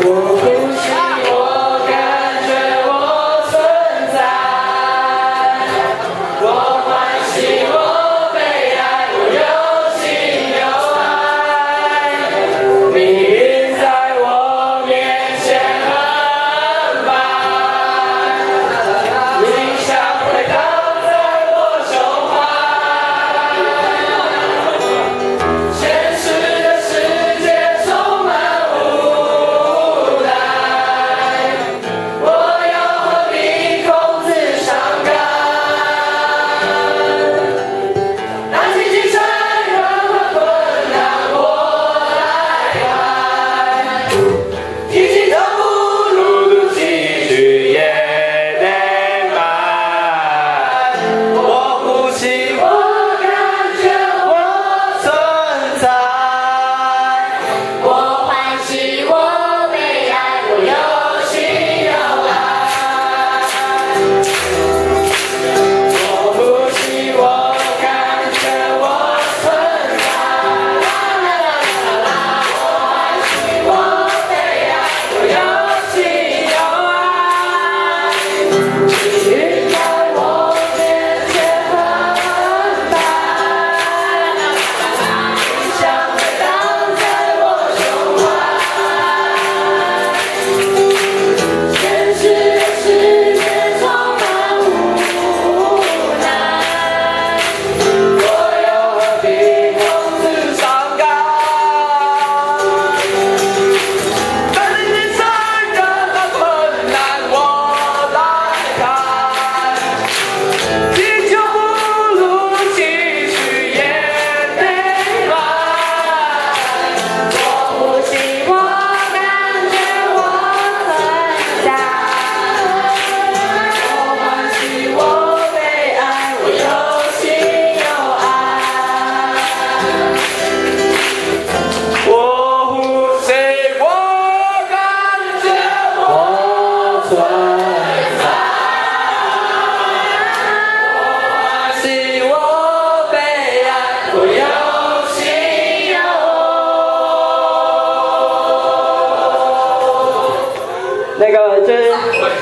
那个就是，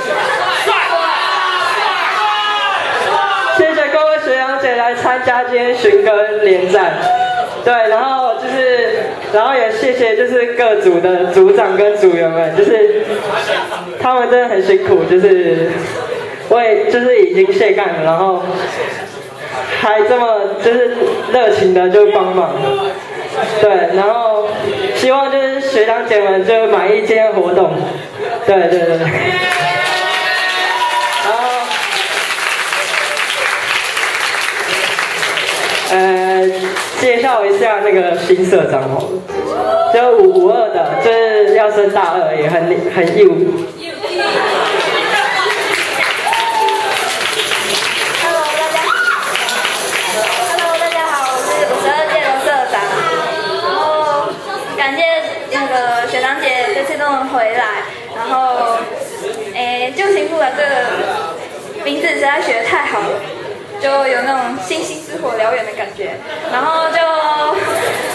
谢谢各位学长姐来参加今天寻歌联战，对，然后也谢谢就是各组的组长跟组员们，就是他们真的很辛苦，就是就是已经卸干了，然后还这么就是热情的就帮忙，对，然后希望就是学长姐们就满意今天的活动。对，然后，介绍一下那个新社长哦，就552的，就是要升大2，也很义务。 Hello， 大家好，我是52届的社长，然后感谢那个学长姐这次都能回来。然后，旧情复燃这个名字实在学得太好了，就有那种星星之火燎原的感觉。然后就